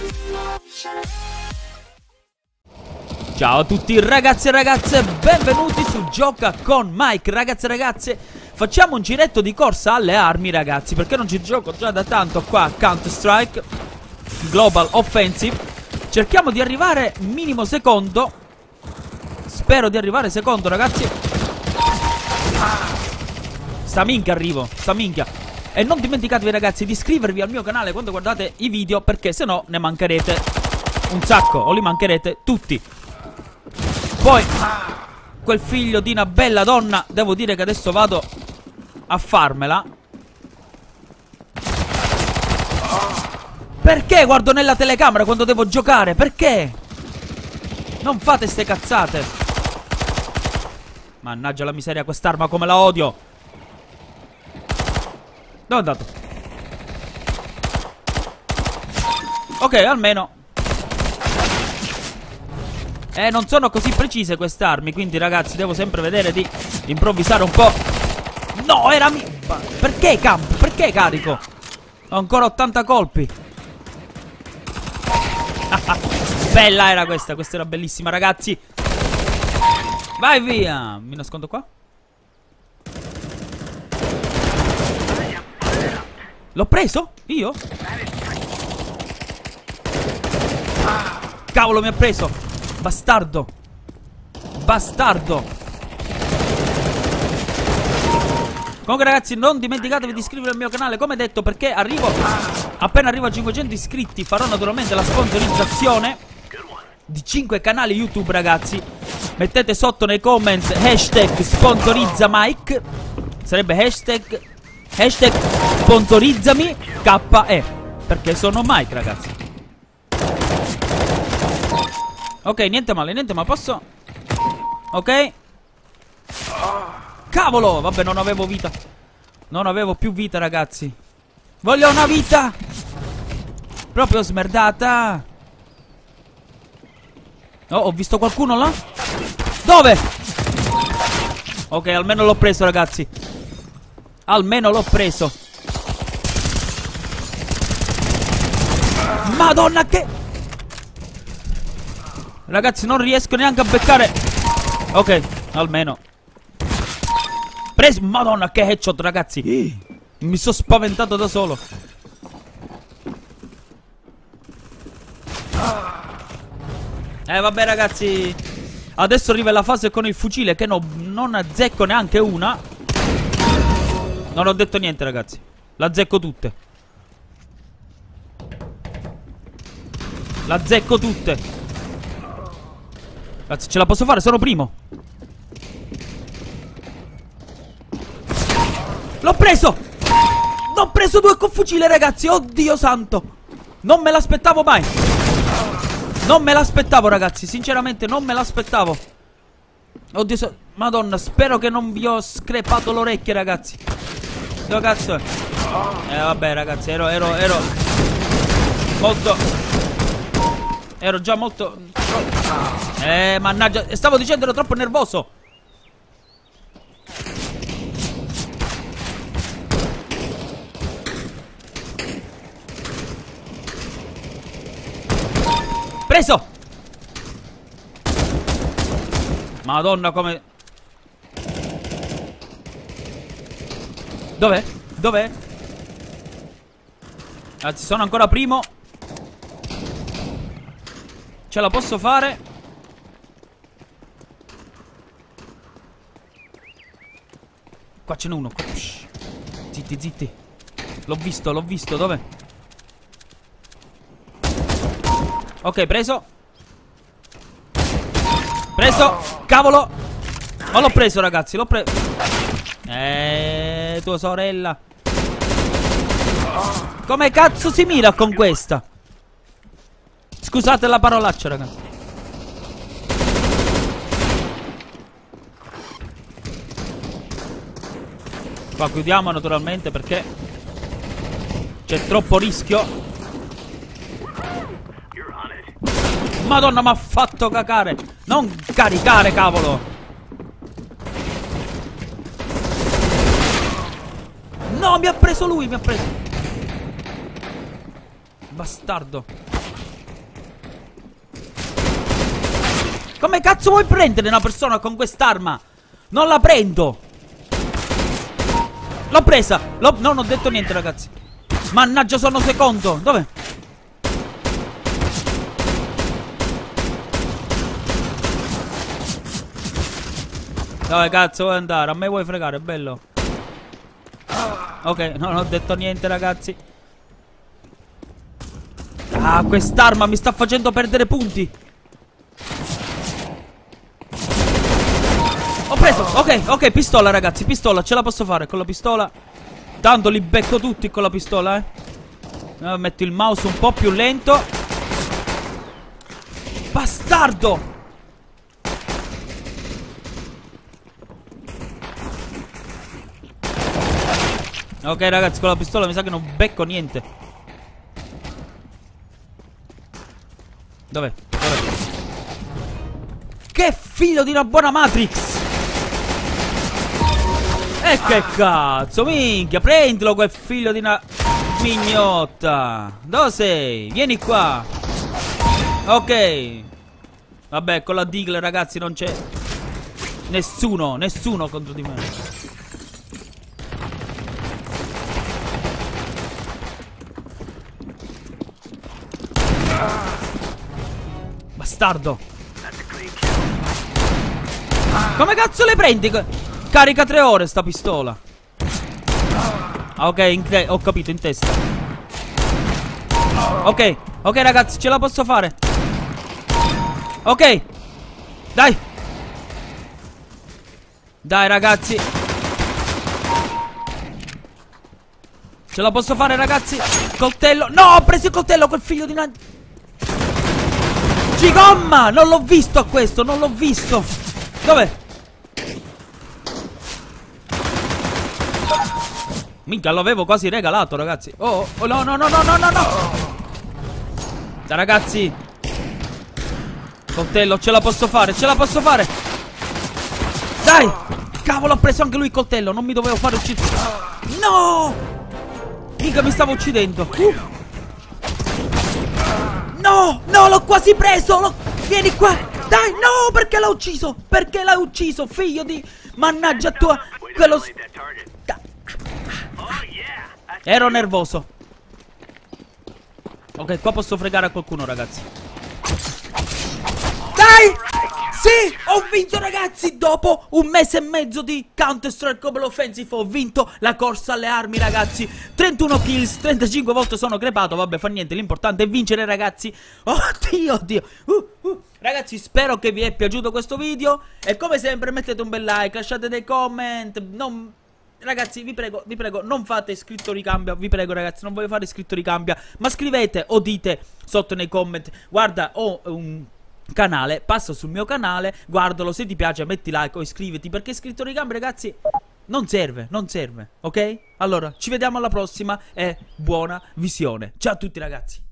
Ciao a tutti ragazzi e ragazze, benvenuti su Gioca con Mike. Ragazzi e ragazze, facciamo un giretto di corsa alle armi, ragazzi, perché non ci gioco già da tanto qua a Counter Strike Global Offensive. Cerchiamo di arrivare minimo secondo. Spero di arrivare secondo, ragazzi. Sta minchia arrivo, sta minchia. E non dimenticatevi, ragazzi, di iscrivervi al mio canale quando guardate i video, perché se no ne mancherete un sacco, o li mancherete tutti. Poi, quel figlio di una bella donna, devo dire che adesso vado a farmela. Perché guardo nella telecamera quando devo giocare? Perché? Non fate ste cazzate. Mannaggia la miseria, quest'arma come la odio. Dove è andato? Ok, almeno. Non sono così precise queste armi, quindi ragazzi devo sempre vedere di improvvisare un po'. No, era perché campo? Perché carico? Ho ancora 80 colpi. Bella era questa era bellissima, ragazzi. Vai via. Mi nascondo qua. L'ho preso? Io? Cavolo, mi ha preso. Bastardo. Bastardo. Comunque ragazzi, non dimenticatevi di iscrivervi al mio canale, come detto, perché arrivo. Appena arrivo a 500 iscritti farò naturalmente la sponsorizzazione di 5 canali YouTube, ragazzi. Mettete sotto nei comments hashtag sponsorizza Mike. Sarebbe hashtag sponsorizzami KE, perché sono Mike, ragazzi. Ok, niente male, posso. Ok. Cavolo, vabbè, non avevo vita. Non avevo più vita, ragazzi. Voglio una vita. Proprio smerdata. Oh, ho visto qualcuno là. Dove? Ok, almeno l'ho preso, ragazzi. Almeno l'ho preso. Madonna che... Ragazzi, non riesco neanche a beccare. Ok, almeno. Preso. Madonna che headshot, ragazzi. Mi sono spaventato da solo. Vabbè, ragazzi. Adesso arriva la fase con il fucile che non azzecco neanche una. Non ho detto niente, ragazzi. L'azzecco tutte. L'azzecco tutte. Ragazzi, ce la posso fare, sono primo. L'ho preso. L'ho preso 2 con fucile, ragazzi. Oddio santo. Non me l'aspettavo mai. Non me l'aspettavo, ragazzi. Sinceramente non me l'aspettavo. Oddio Madonna, spero che non vi ho screpato le orecchie, ragazzi. Dove cazzo è? Vabbè, ragazzi, ero molto... Ero già molto... mannaggia, stavo dicendo, ero troppo nervoso. Preso! Madonna come... Dov'è? Dov'è? Ragazzi, sono ancora primo. Ce la posso fare. Qua ce n'è uno. Zitti, zitti. L'ho visto, dov'è? Ok, preso. Preso. Cavolo. Ma l'ho preso, ragazzi, l'ho preso. Tua sorella. Come cazzo si mira con questa? Scusate la parolaccia, ragazzi. Qua chiudiamo naturalmente perché c'è troppo rischio. Madonna, mi ha fatto cacare. Non caricare, cavolo. No, mi ha preso lui, mi ha preso. Bastardo. Come cazzo vuoi prendere una persona con quest'arma? Non la prendo. L'ho presa. Non ho detto niente, ragazzi. Mannaggia, sono secondo. Dov'è? Dove cazzo vuoi andare? A me vuoi fregare, bello. Ok, non ho detto niente, ragazzi. Ah, quest'arma mi sta facendo perdere punti. Ho preso, ok, pistola, ragazzi, pistola, ce la posso fare con la pistola. Tanto li becco tutti con la pistola, metto il mouse un po' più lento. Bastardo! Ok, ragazzi, con la pistola mi sa che non becco niente. Dov'è? Che figlio di una buona Matrix! E che cazzo, minchia, prendilo quel figlio di una mignotta. Dove sei? Vieni qua. Ok. Vabbè, con la Deagle, ragazzi, non c'è nessuno contro di me. Bastardo. Come cazzo le prendi? Carica 3 ore sta pistola. Ah, ok, ho capito, in testa. Ok, ragazzi, ce la posso fare. Ok. Dai. Dai, ragazzi. Ce la posso fare, ragazzi. Coltello. No, ho preso il coltello, quel figlio di una... Gigomma! Non l'ho visto a questo, non l'ho visto. Dov'è? Minchia, l'avevo quasi regalato, ragazzi. Oh, no. Dai, ragazzi. Coltello, ce la posso fare, Dai! Cavolo, ho preso anche lui il coltello. Non mi dovevo fare uccidere. No! Mica mi stavo uccidendo. No, l'ho quasi preso. Vieni qua. Dai, no, perché l'ha ucciso? Perché l'ha ucciso, figlio di... Mannaggia tua. Quello... Ero nervoso. Ok, qua posso fregare a qualcuno, ragazzi. Dai! Sì, ho vinto, ragazzi. Dopo un mese e mezzo di Counter-Strike Global Offensive ho vinto la corsa alle armi, ragazzi. 31 kills, 35 volte sono crepato. Vabbè, fa niente, l'importante è vincere, ragazzi. Oddio. Ragazzi, spero che vi è piaciuto questo video. E come sempre mettete un bel like, lasciate dei comment. Ragazzi, vi prego, non fate iscritto ricambia. Vi prego, ragazzi, non voglio fare iscritto ricambia, ma scrivete o dite sotto nei comment: guarda, ho un canale, passa sul mio canale, guardalo, se ti piace metti like o iscriviti, perché iscritto ricambia, ragazzi, non serve, ok? Allora, ci vediamo alla prossima e buona visione. Ciao a tutti, ragazzi.